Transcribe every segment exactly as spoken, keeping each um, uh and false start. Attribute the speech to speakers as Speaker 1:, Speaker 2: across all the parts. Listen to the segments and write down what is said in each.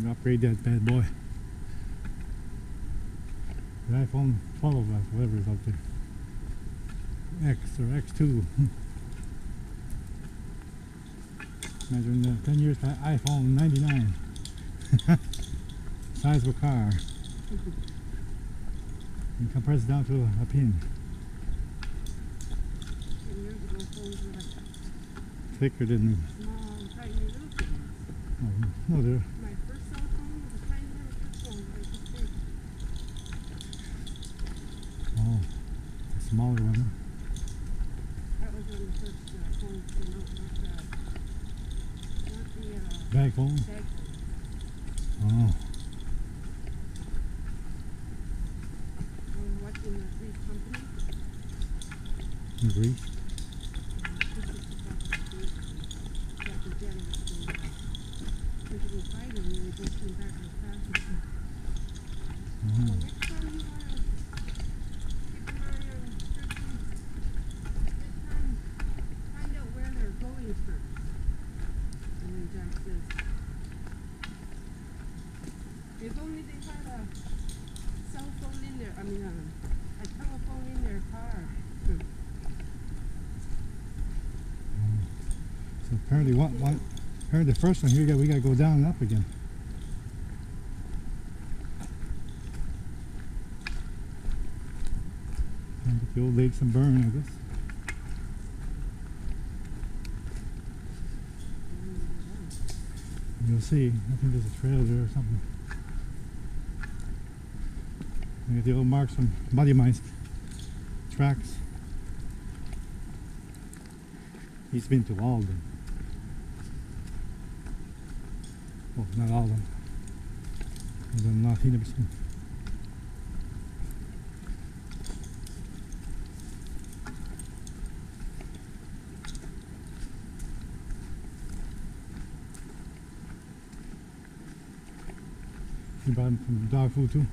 Speaker 1: upgrade that bad boy. The iPhone twelve, whatever is out there. X or X two. Imagine uh, ten years by iPhone ninety-nine. Size of a car. You compress it down to a, a pin.
Speaker 2: ten years ago, phones were like
Speaker 1: Thicker than.
Speaker 2: small, tiny little things.
Speaker 1: Oh, no, they're.
Speaker 2: My first cell phone was a tiny little flip phone, like this big.
Speaker 1: Oh, a smaller one.
Speaker 2: That was when the first uh, phones came out, not the, not the uh,
Speaker 1: Bag phone?
Speaker 2: bag phone.
Speaker 1: Oh.
Speaker 2: I was watching the Three's Company.
Speaker 1: In Greece?
Speaker 2: Captain Janet was doing that. Went to go fighting, and they both came back real fast and said,
Speaker 1: Oh.
Speaker 2: well, next time you want to keep an eye on Turkey, this time find out where they're going first. And then Jack says, if only they had a cell phone in there, I mean a, a telephone in their car.
Speaker 1: So apparently, one, one, apparently the first one here, we got, we got to go down and up again. And get the old lake some burn, I guess. You'll see. I think there's a trail there or something. We got the old marks from Muddy Mines tracks. He's been to all of them. Well, not all of them. I've done a lot he never seen. He bought him some dog food too.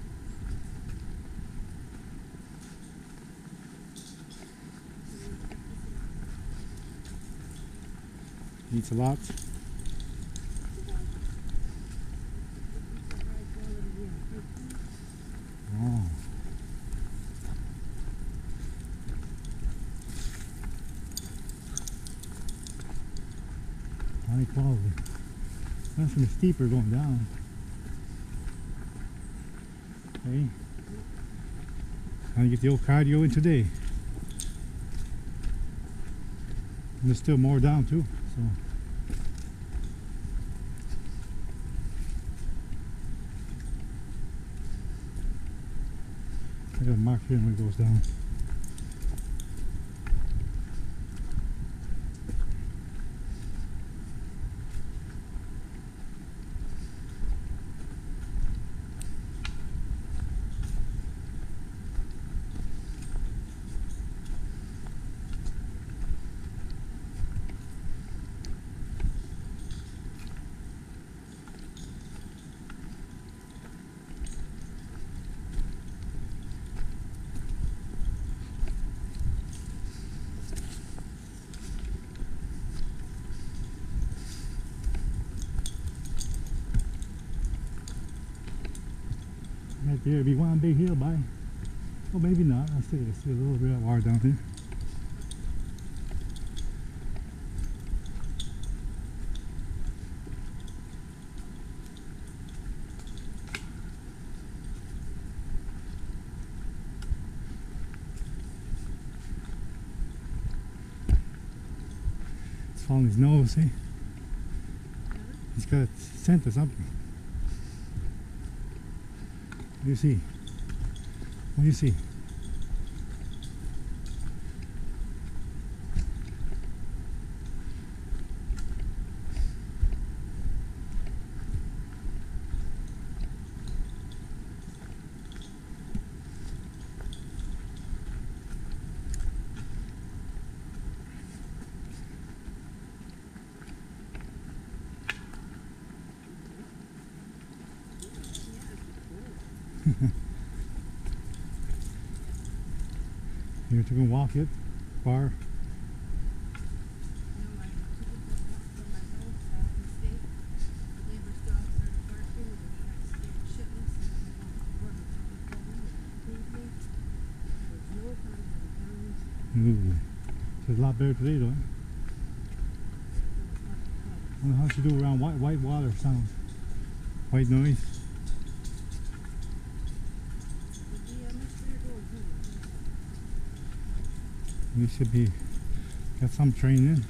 Speaker 1: Eats a lot. Oh. High quality. That's some steeper going down. Okay. Trying to get the old cardio in today. And there's still more down too. So. I got a mark here when it goes down. Right there, it'd be one big hill by. Well, maybe not. I still see a little bit of water down there. It's following his nose, see? He's got a scent or something. What do you see? What do you see? You have to go walk it far.
Speaker 2: You know, my, from my house, uh, the state, the neighbor's dog started barking with a
Speaker 1: Ooh. So it's a lot better today though. Eh? I don't know how she do around white white water sound. White noise. We should be got some training.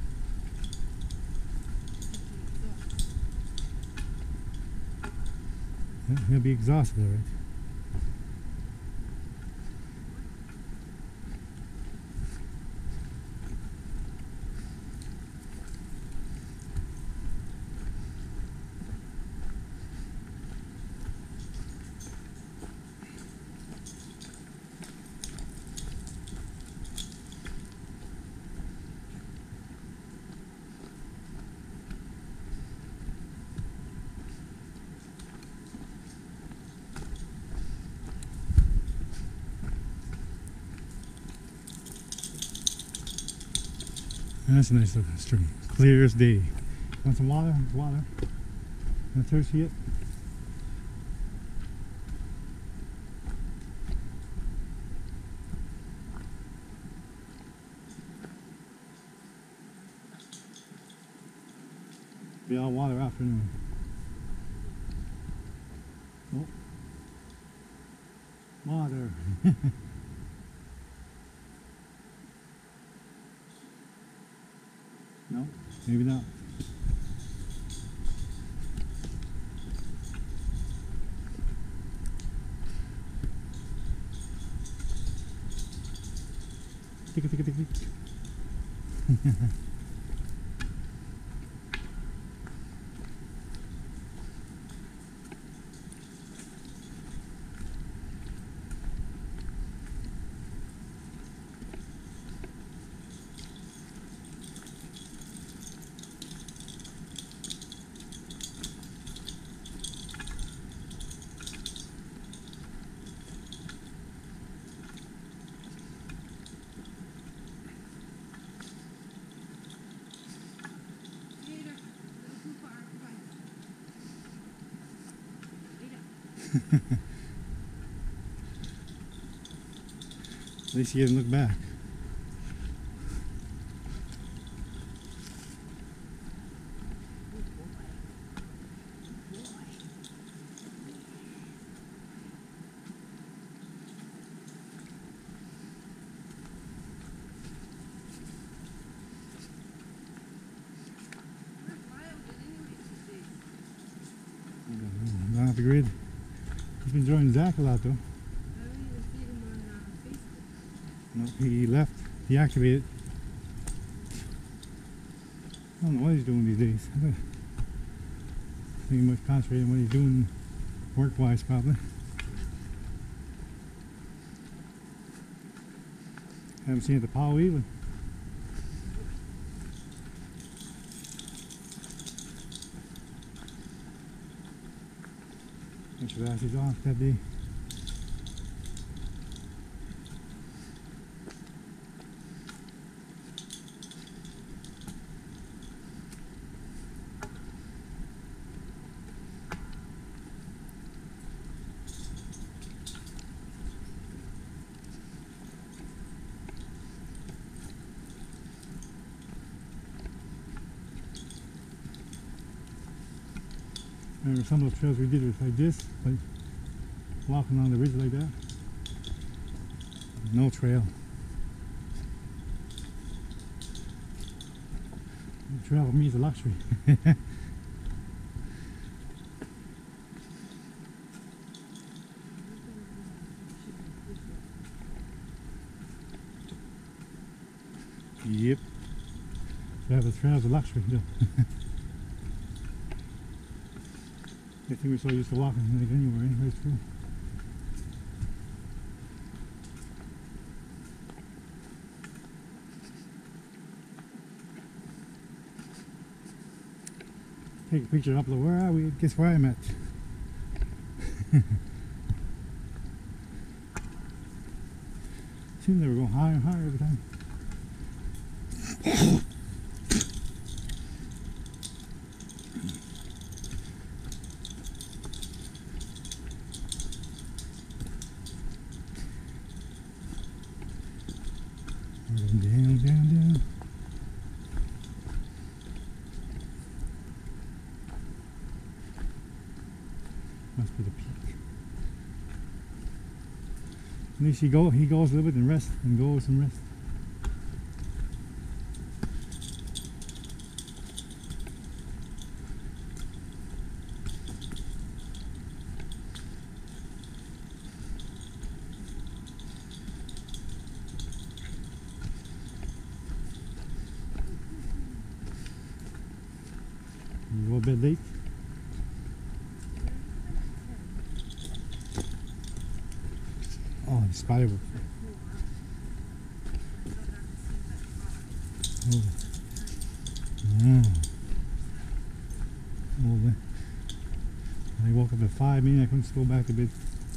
Speaker 1: Yeah, he'll be exhausted, all right. That's a nice looking stream. Clear as day. Want some water? There's water. Not thirsty yet? Be all water after anyway. Oh. Water. No, maybe not. Tick, tick, tick, tick. At least he doesn't look back. Not off the grid. He's been joining Zach a lot though. No, he left, deactivated. I don't know what he's doing these days. I think he must concentrate on what he's doing work-wise probably. Haven't seen it at the Powell either. Make sure that he's off that day. Remember some of the trails we did was like this, like walking on the ridge like that. No trail. The trail for me is a luxury. Yep. To have a trail is a luxury. Yeah. I think we're so used to walking like anywhere, eh? That's true. Take a picture and upload. Where are we? Guess where I'm at. Seems they were going higher and higher every time. Going down, down, down. Must be the peak. At least he go he goes a little bit and rest and goes and rest. You go a bit late. Oh, the spider. Oh. Yeah. Oh, man. I woke up at five, meaning I couldn't go back to bed.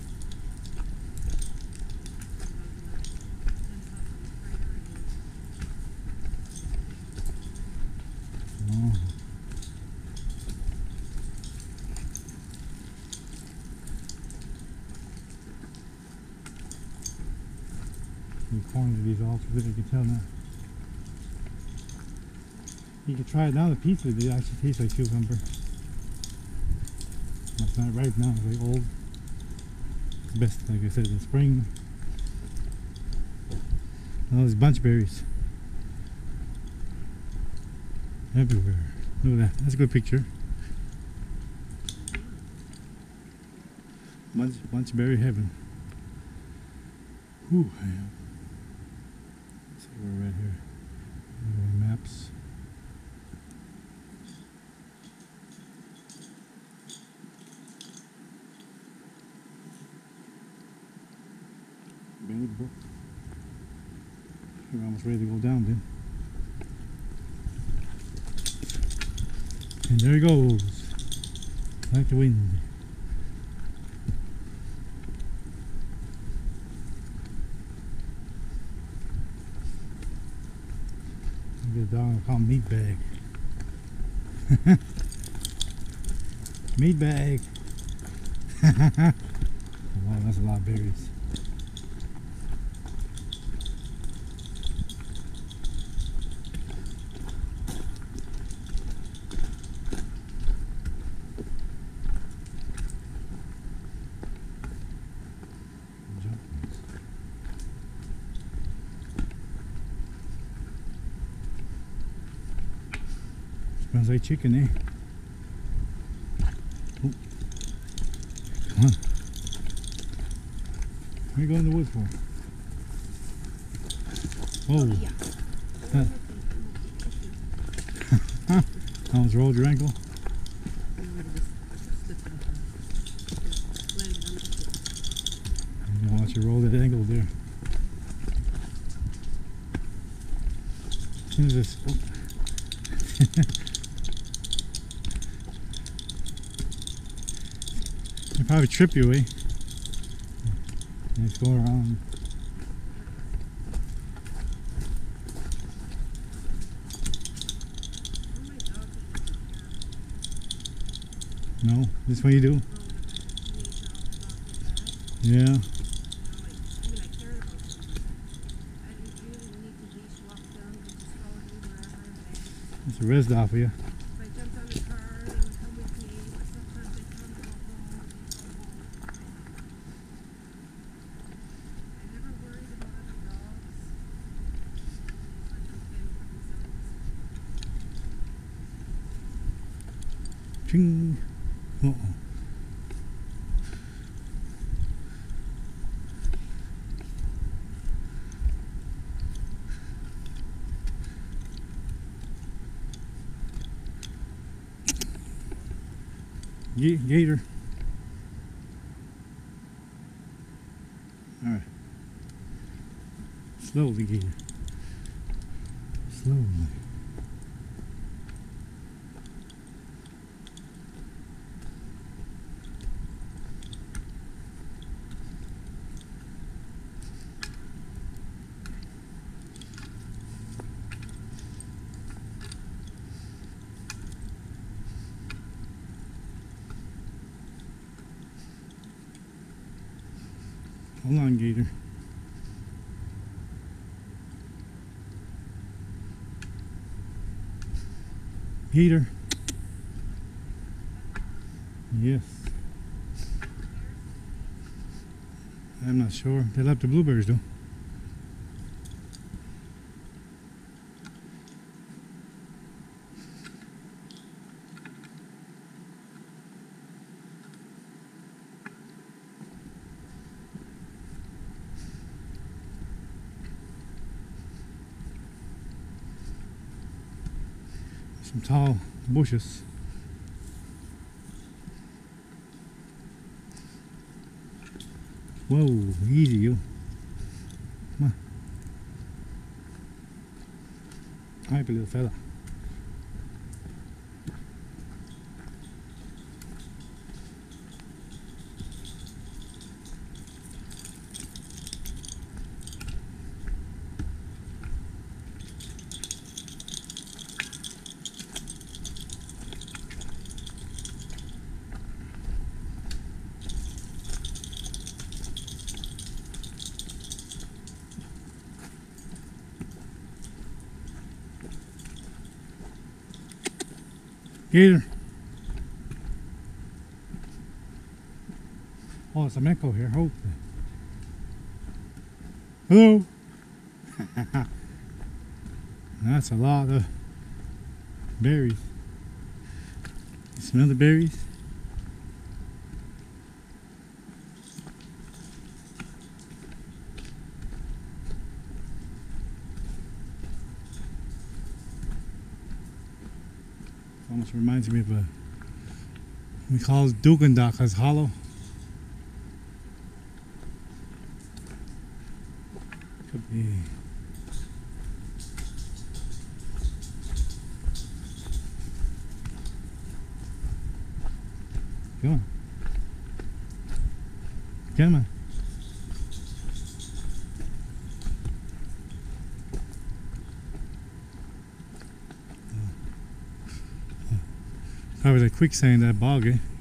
Speaker 1: Oh. The corners of these all too good, you can tell now. You can try it now, the pizza, they actually taste like cucumber. That's not ripe now, it's like old. It's best, like I said, in spring. All those bunch berries. Everywhere. Look at that, that's a good picture. Bunch, bunch berry heaven. Whew, yeah. So we're right here. Our maps. Bennett Brook. We're almost ready to go down then. And there he goes. Like the wind. This dog I call him meat bag. Meat bag. Wow, that's a lot of berries. Smells like chicken, eh? Oh. Come on. What are you going in the woods for? Whoa. Huh. Almost rolled your ankle? You don't want you to roll that ankle there. As soon as this. Oh. They'll probably trip you, eh? Let's go around. No, this way you do. Yeah. It's a rest off of you. Ching. Uh oh. Gator. All right. Slowly, gator. Slowly. Hold on, gator. Heater. Yes. I'm not sure. They left the blueberries though. Some tall bushes. Whoa, easy you. Come on. Happy little fella. Gator. Oh, it's a echo here. Oh. Hello. That's a lot of berries. You smell the berries? Almost reminds me of a, we call it Dugandakas Hollow. Could be. Come on. Come on. Probably the quicksand that bog, eh?